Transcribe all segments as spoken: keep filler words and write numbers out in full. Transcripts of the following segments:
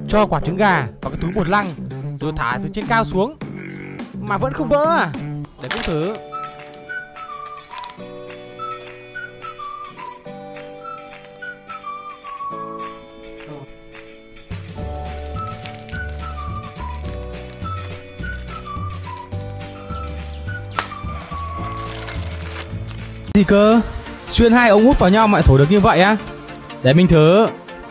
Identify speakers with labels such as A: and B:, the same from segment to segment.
A: cho quả trứng gà vào cái túi bột lăng rồi thả từ trên cao xuống mà vẫn không vỡ à? Để cũng thử. Gì cơ? Xuyên hai ống hút vào nhau mà lại thổi được như vậy á? Để mình thử.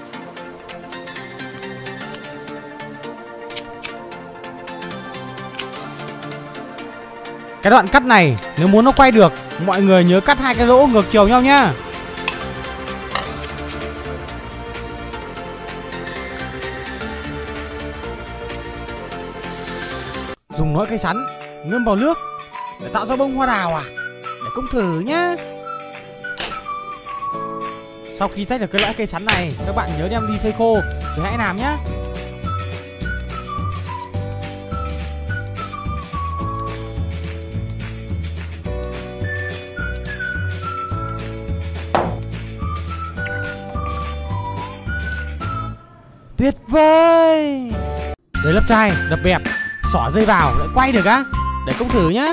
A: Cái đoạn cắt này nếu muốn nó quay được, mọi người nhớ cắt hai cái lỗ ngược chiều nhau nhá. Dùng nỗi cây sắn ngâm vào nước để tạo ra bông hoa đào à? Để cũng thử nhá. Sau khi tách được cái lõi cây sắn này, các bạn nhớ đem đi phơi khô rồi hãy làm nhá. Tuyệt vời. Để lấp chai, đập bẹp, xỏ dây vào lại quay được á? Để cũng thử nhá.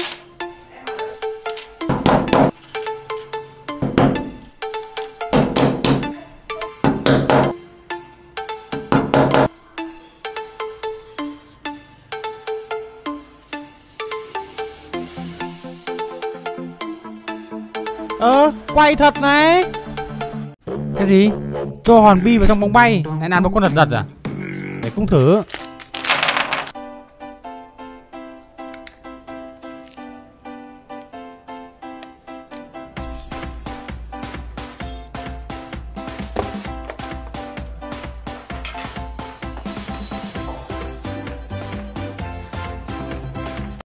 A: Ơ, quay thật này. Cái gì? Cho hòn bi vào trong bóng bay lại làm nó con đật đật à? Để cũng thử.